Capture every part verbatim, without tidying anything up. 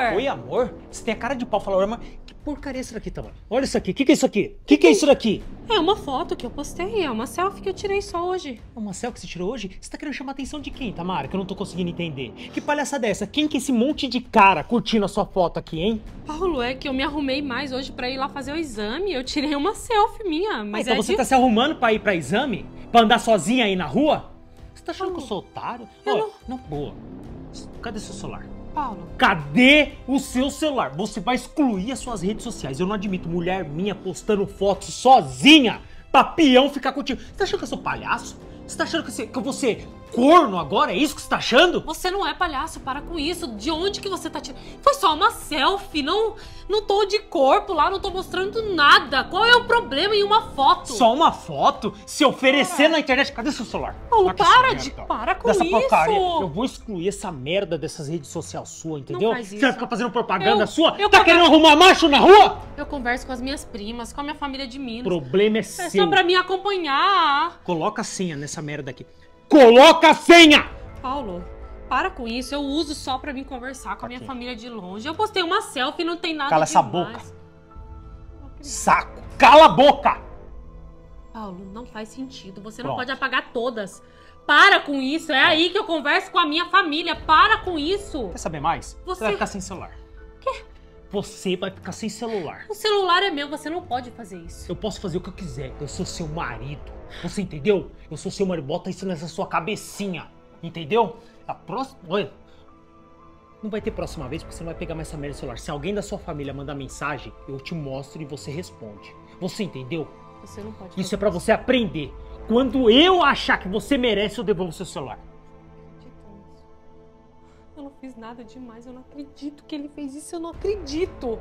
Oi, amor? Você tem a cara de pau, fala, amor. Que porcaria é isso daqui, Tamara? Olha isso aqui, o que, que é isso aqui? O que, que é isso daqui? É uma foto que eu postei, é uma selfie que eu tirei só hoje. É uma selfie que você tirou hoje? Você tá querendo chamar a atenção de quem, Tamara? Que eu não tô conseguindo entender. Que palhaçada é essa? Quem que é esse monte de cara curtindo a sua foto aqui, hein? Paulo, é que eu me arrumei mais hoje pra ir lá fazer o exame. Eu tirei uma selfie minha, mas ah, então é você de... tá se arrumando pra ir pra exame? Pra andar sozinha aí na rua? Você tá achando Paulo, que eu sou otário? eu Olha, não... não, boa. Cadê seu celular? Paulo. Cadê o seu celular? Você vai excluir as suas redes sociais. Eu não admito mulher minha postando fotos sozinha pra peão ficar contigo. Você tá achando que eu sou palhaço? Você tá achando que, você, que eu vou ser corno agora? É isso que você tá achando? Você não é palhaço, para com isso. De onde que você tá tirando? Foi só uma selfie, não, não tô de corpo lá, não tô mostrando nada. Qual é o problema em uma foto? Só uma foto? Se oferecer na internet, cadê seu celular? Paulo, para de... Para com dessa isso. Porcaria. Eu vou excluir essa merda dessas redes sociais suas, entendeu? Não faz isso. Você vai ficar fazendo propaganda eu, sua? Eu tá converso... querendo arrumar macho na rua? Eu converso com as minhas primas, com a minha família de Minas. O problema é, é seu. É só pra me acompanhar. Coloca a senha nessa merda aqui. Coloca a senha! Paulo, para com isso. Eu uso só pra mim conversar com a minha aqui. família de longe. Eu postei uma selfie, não tem nada Cala essa demais. boca. Saco. Cala a boca! Paulo, não faz sentido. Você Pronto. não pode apagar todas. Para com isso. É aí que eu converso com a minha família. Para com isso. Quer saber mais? Você- Você vai ficar sem celular. Quê? Você vai ficar sem celular. O celular é meu. Você não pode fazer isso. Eu posso fazer o que eu quiser. Eu sou seu marido. Você entendeu? Eu sou seu marido. Bota isso nessa sua cabecinha. Entendeu? A próxima... Olha... Não vai ter próxima vez porque você não vai pegar mais essa merda do celular. Se alguém da sua família mandar mensagem, eu te mostro e você responde. Você entendeu? Você não pode Isso fazer é pra você aprender. Quando eu achar que você merece, eu devolvo seu celular. Eu não fiz nada demais. Eu não acredito que ele fez isso. Eu não acredito.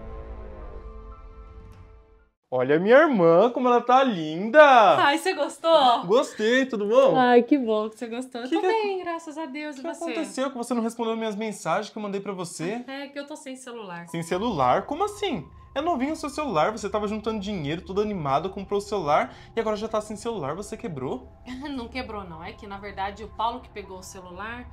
Olha a minha irmã, como ela tá linda! Ai, você gostou? Gostei, tudo bom? Ai, que bom que você gostou. Eu Que tô que- bem, graças a Deus. O E que você? aconteceu que você não respondeu minhas mensagens que eu mandei pra você? É que eu tô sem celular. Sem celular? Como assim? É novinho o seu celular, você tava juntando dinheiro, todo animado, comprou o celular e agora já tá sem celular, você quebrou? Não quebrou, não. É que, na verdade, o Paulo que pegou o celular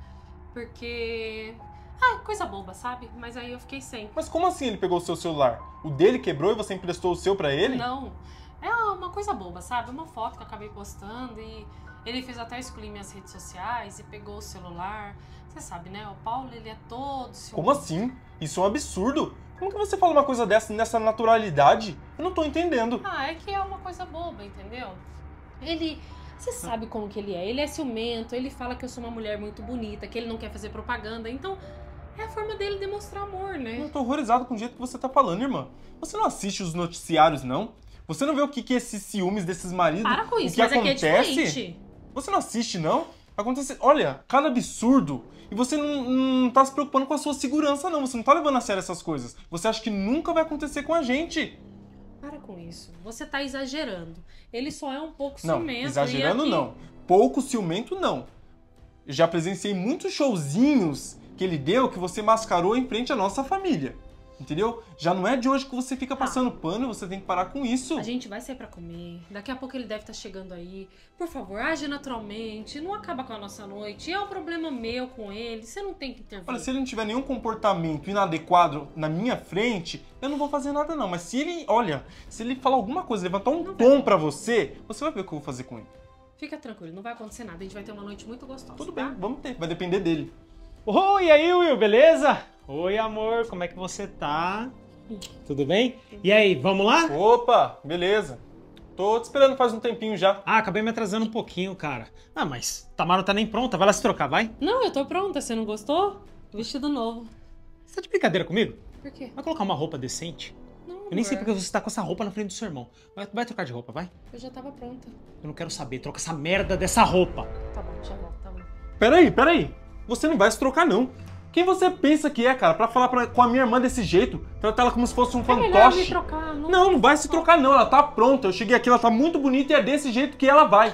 porque... Ah, coisa boba, sabe? Mas aí eu fiquei sem. Mas como assim ele pegou o seu celular? O dele quebrou e você emprestou o seu pra ele? Não. É uma coisa boba, sabe? Uma foto que eu acabei postando e ele fez até excluir minhas redes sociais e pegou o celular. Você sabe, né? O Paulo, ele é todo ciumento. Como assim? Isso é um absurdo! Como que você fala uma coisa dessa nessa naturalidade? Eu não tô entendendo. Ah, é que é uma coisa boba, entendeu? Ele... Você sabe como que ele é. Ele é ciumento, ele fala que eu sou uma mulher muito bonita, que ele não quer fazer propaganda. Então, é a forma dele demonstrar amor, né? Eu tô horrorizado com o jeito que você tá falando, irmã. Você não assiste os noticiários, não? Você não vê o que que é esses ciúmes desses maridos? Para com isso, o que mas acontece? aqui é diferente. Você não assiste, não? Acontece... Olha, cada absurdo. E você não, não tá se preocupando com a sua segurança, não. Você não tá levando a sério essas coisas. Você acha que nunca vai acontecer com a gente. Para com isso. Você tá exagerando. Ele só é um pouco Não, ciumento. exagerando e aqui... não. Pouco ciumento, não. Eu já presenciei muitos showzinhos que ele deu que você mascarou em frente à nossa família. Entendeu? Já não é de hoje que você fica passando pano e você tem que parar com isso. A gente vai sair pra comer. Daqui a pouco ele deve estar chegando aí. Por favor, age naturalmente. Não acaba com a nossa noite. É um problema meu com ele. Você não tem que intervir. Olha, se ele não tiver nenhum comportamento inadequado na minha frente, eu não vou fazer nada não. Mas se ele, olha, se ele falar alguma coisa, levantar um Não tom vai. pra você, você vai ver o que eu vou fazer com ele. Fica tranquilo, não vai acontecer nada. A gente vai ter uma noite muito gostosa. Tudo tá? bem, vamos ter. Vai depender dele. Oi, e aí, Will, beleza? Oi, amor, como é que você tá? Tudo bem? E aí, vamos lá? Opa, beleza. Tô te esperando faz um tempinho já. Ah, acabei me atrasando um pouquinho, cara. Ah, mas Tamara não tá nem pronta, vai lá se trocar, vai? Não, eu tô pronta. Você não gostou? Vestido novo. Você tá de brincadeira comigo? Por quê? Vai colocar uma roupa decente? Não, Eu nem sei amor. porque você tá com essa roupa na frente do seu irmão. Vai, vai trocar de roupa, vai? Eu já tava pronta. Eu não quero saber, troca essa merda dessa roupa. Tá bom, já volto, tá bom. Peraí, peraí. Você não vai se trocar, não. Quem você pensa que é, cara, pra falar pra, com a minha irmã desse jeito? Tratar ela como se fosse um É melhor me fantoche? trocar. Não, Não, não vai se trocar, não. Ela tá pronta. Eu cheguei aqui, ela tá muito bonita e é desse jeito que ela vai.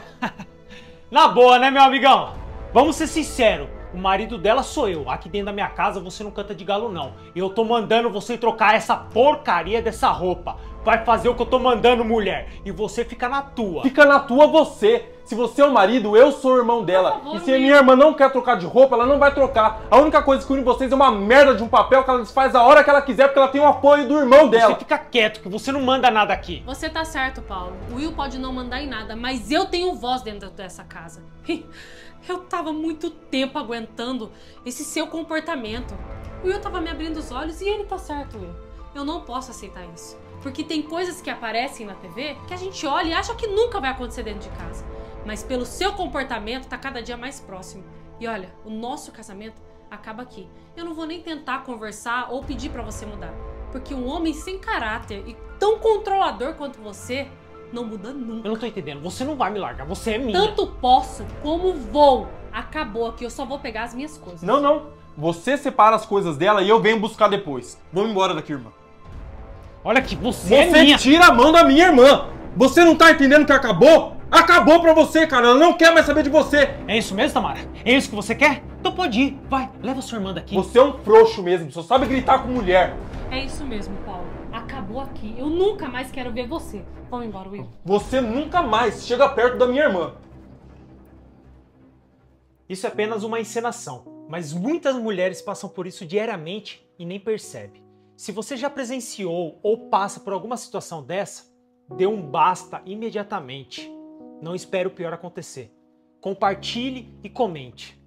Na boa, né, meu amigão? Vamos ser sinceros. O marido dela sou eu. Aqui dentro da minha casa você não canta de galo, não. E eu tô mandando você trocar essa porcaria dessa roupa. Vai fazer o que eu tô mandando, mulher. E você fica na tua. Fica na tua você. Se você é o marido, eu sou o irmão dela. Por favor, E se a Will. minha irmã não quer trocar de roupa, ela não vai trocar. A única coisa que une vocês é uma merda de um papel que ela desfaz a hora que ela quiser, porque ela tem o apoio do irmão dela. Você fica quieto, que você não manda nada aqui. Você tá certo, Paulo. O Will pode não mandar em nada, mas eu tenho voz dentro dessa casa. Eu tava muito tempo aguentando esse seu comportamento. O Will tava me abrindo os olhos e ele tá certo, Will. Eu não posso aceitar isso. Porque tem coisas que aparecem na T V que a gente olha e acha que nunca vai acontecer dentro de casa. Mas pelo seu comportamento tá cada dia mais próximo. E olha, o nosso casamento acaba aqui. Eu não vou nem tentar conversar ou pedir pra você mudar. Porque um homem sem caráter e tão controlador quanto você não muda nunca. Eu não tô entendendo. Você não vai me largar. Você é minha. Tanto posso como vou. Acabou aqui. Eu só vou pegar as minhas coisas. Não, não. Você separa as coisas dela e eu venho buscar depois. Vamos embora daqui, irmã. Olha que você, é Você minha. tira a mão da minha irmã. Você não tá entendendo que acabou? Acabou pra você, cara. Ela não quer mais saber de você. É isso mesmo, Tamara? É isso que você quer? Então pode ir. Vai, leva sua irmã daqui. Você é um frouxo mesmo. Só sabe gritar com mulher. É isso mesmo, Paulo. Acabou aqui. Eu nunca mais quero ver você. Vamos embora, Will. Você nunca mais chega perto da minha irmã. Isso é apenas uma encenação, mas muitas mulheres passam por isso diariamente e nem percebe. Se você já presenciou ou passa por alguma situação dessa, dê um basta imediatamente. Não espere o pior acontecer. Compartilhe e comente.